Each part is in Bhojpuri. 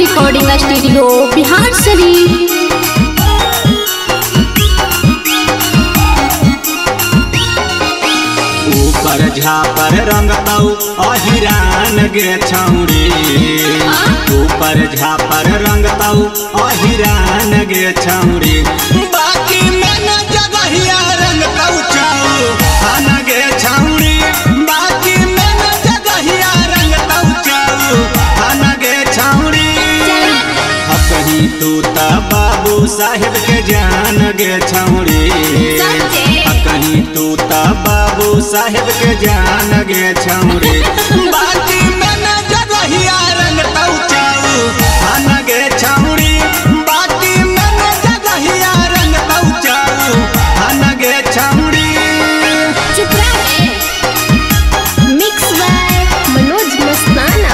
Recording studio Bihar Sharif. ऊपर झापर रंगतौ अहिरान गे छौरी, ऊपर झापर रंगतौ अहिरान गे छौरी, बाकी मन जगहिया रंगतौ चौहान गे छौरी, बाकी मन जगहिया रंगतौ चौहान गे छौरी। कहीं तू त बाबू साहेब के जान गे छौरी, कहीं तू त बाबू साहेब के जान गे छौरी, बाकी मन जगहिया रंगतौ चौहान गे छौरी, बाकी मन जगहिया रंगतौ चौहान गे छौरी। चुप रहे। मिक्स बाय मनोज मस्ताना।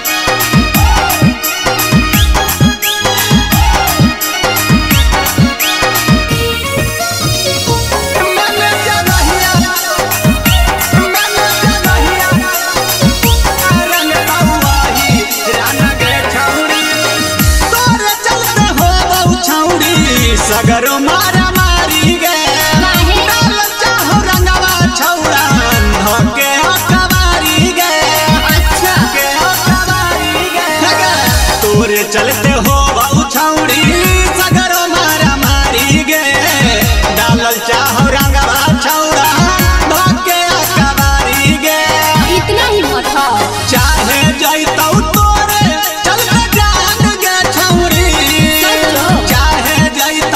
सगरो मारा मारी गे डाल चाहो रंगवा छौड़ा धोके हकवारी गे, अच्छा के हकवारी गे तोरे चलते हो बहु छौड़ी सगरो मारा मारी गे डाल चाहो रंगवा छौड़ा धोके हकवारी गे। इतना ही मत हो चाहे जइतौ तोरे चलते जान गे छौड़ी, चाहे जइतौ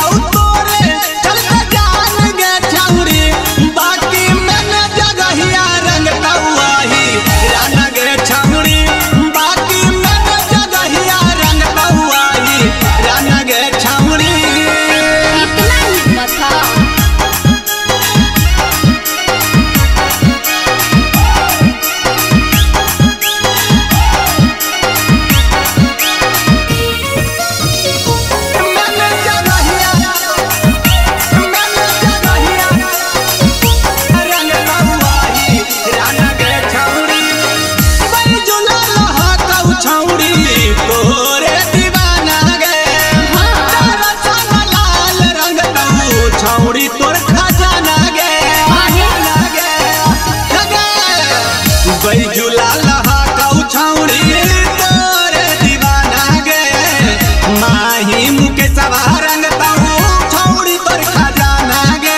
बैजुला लहा कौ छौड़ी तोरे दीवाना गे, माही मुके सवा रंगतौ छौड़ी तोर खजाना गे,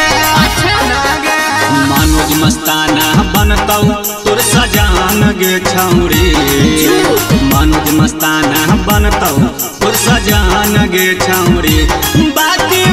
मनोज मस्ताना बनतौ तोर सजान गे छौड़ी, मनोज मस्ताना बनतौ तोर सजान गे छौड़ी, बाकी